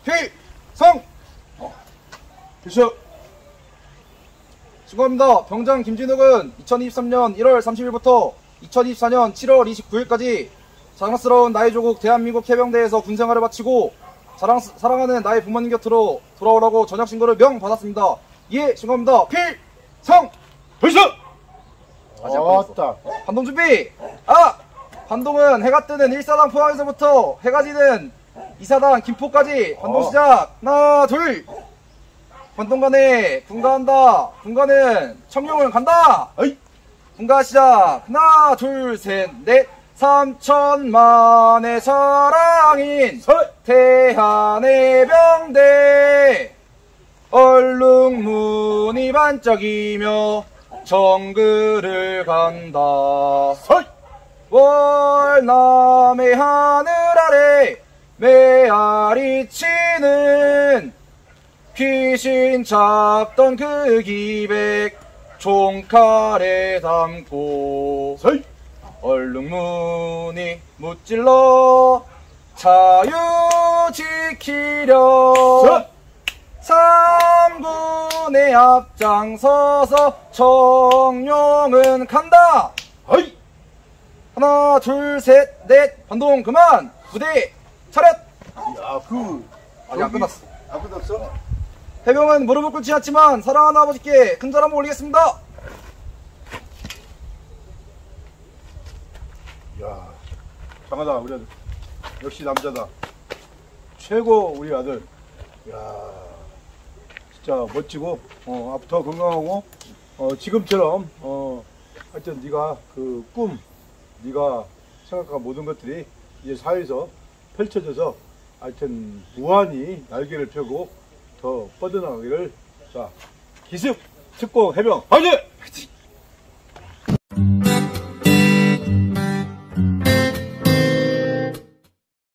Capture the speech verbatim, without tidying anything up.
필성! 필수! 축하합니다. 병장 김진욱은 이천이십삼년 일월 삼십일부터 이천이십사년 칠월 이십구일까지 자랑스러운 나의 조국 대한민국 해병대에서 군생활을 마치고 자랑, 사랑하는 나의 부모님 곁으로 돌아오라고 전역신고를 명 받았습니다. 예, 신고합니다. 필성! 필수! 아따. 반동 준비! 아! 반동은 해가 뜨는 일 사단 포항에서부터 해가 지는 이 사단 김포까지 반동 어. 시작! 하나, 둘! 반동 간에 분가한다. 분가는 청룡을 간다. 어이. 분가 시작. 하나, 둘, 셋, 넷. 삼천만의 사랑인 설. 대한해병대 얼룩무늬 반짝이며 정글을 간다. 설. 월남의 하늘 아래 메아리 치는 귀신 잡던 그 기백 총칼에 담고 설. 얼룩무늬 무찔러 자유 지키려 삼군의 앞장서서 청룡은 간다. 어이. 하나 둘 셋 넷 반동 그만. 부대 차렷. 야, 그 아직 안 끝났어. 안 끝났어? 해병은 무릎을 꿇지 않지만 사랑하는 아버지께 큰 절 한번 올리겠습니다. 야, 장하다 우리 아들. 역시 남자다. 최고 우리 아들. 야, 진짜 멋지고 어, 앞으로 더 건강하고 어, 지금처럼 어, 하여튼 네가 그 꿈, 네가 생각한 모든 것들이 이제 사회에서 펼쳐져서 하여튼 무한히 날개를 펴고 더 뻗어나가기를. 자, 기습 특공 해병 화이팅!